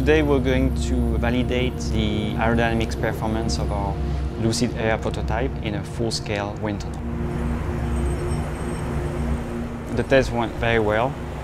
Today we're going to validate the aerodynamics performance of our Lucid Air prototype in a full-scale wind tunnel. The test went very well.